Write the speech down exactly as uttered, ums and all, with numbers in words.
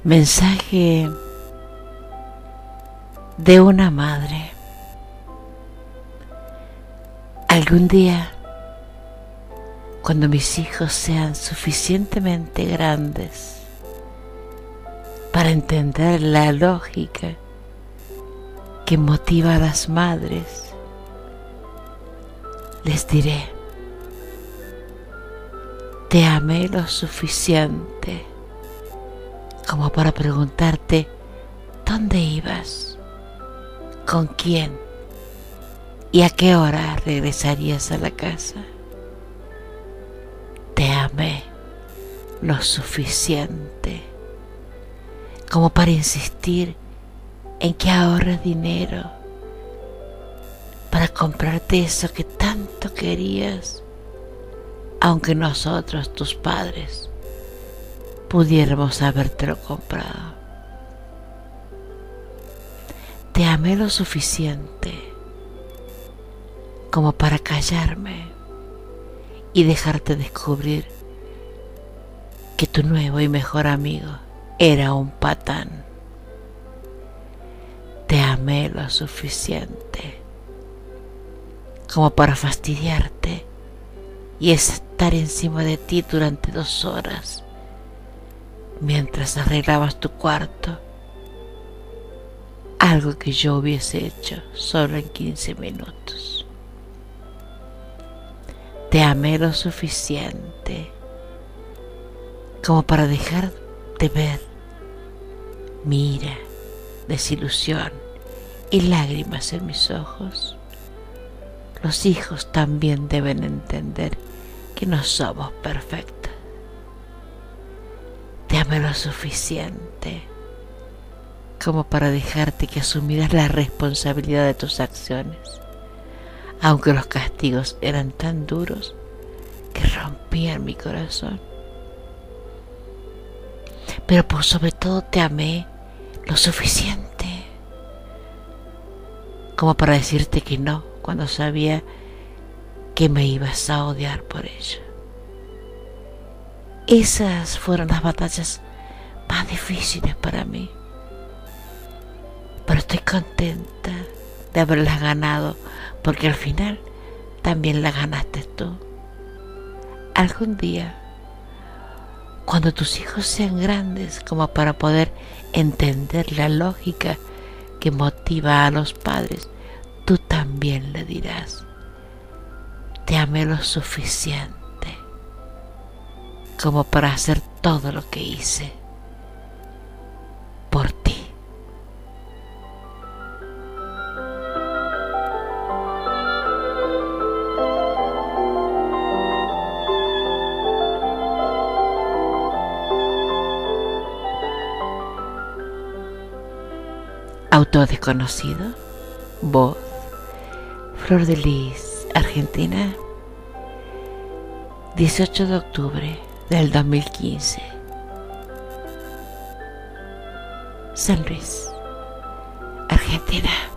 Mensaje de una madre. Algún día, cuando mis hijos sean suficientemente grandes para entender la lógica que motiva a las madres, les diré: te amé lo suficiente como para preguntarte dónde ibas, con quién y a qué hora regresarías a la casa. Te amé lo suficiente como para insistir en que ahorres dinero para comprarte eso que tanto querías, aunque nosotros, tus padres, pudiéramos habértelo comprado. Te amé lo suficiente como para callarme y dejarte descubrir que tu nuevo y mejor amigo era un patán. Te amé lo suficiente como para fastidiarte y estar encima de ti durante dos horas mientras arreglabas tu cuarto, algo que yo hubiese hecho solo en quince minutos. Te amé lo suficiente como para dejar de ver mi ira, desilusión y lágrimas en mis ojos. Los hijos también deben entender que no somos perfectos. Te amé lo suficiente como para dejarte que asumieras la responsabilidad de tus acciones, aunque los castigos eran tan duros que rompían mi corazón. Pero por sobre todo te amé lo suficiente como para decirte que no cuando sabía que me ibas a odiar por ello. Esas fueron las batallas más difíciles para mí, pero estoy contenta de haberlas ganado, porque al final también las ganaste tú. Algún día, cuando tus hijos sean grandes como para poder entender la lógica que motiva a los padres, tú también le dirás: te amé lo suficiente como para hacer todo lo que hice por ti. Autor desconocido. Voz: Flor de Lis, Argentina, dieciocho de octubre del dos mil quince. San Luis, Argentina.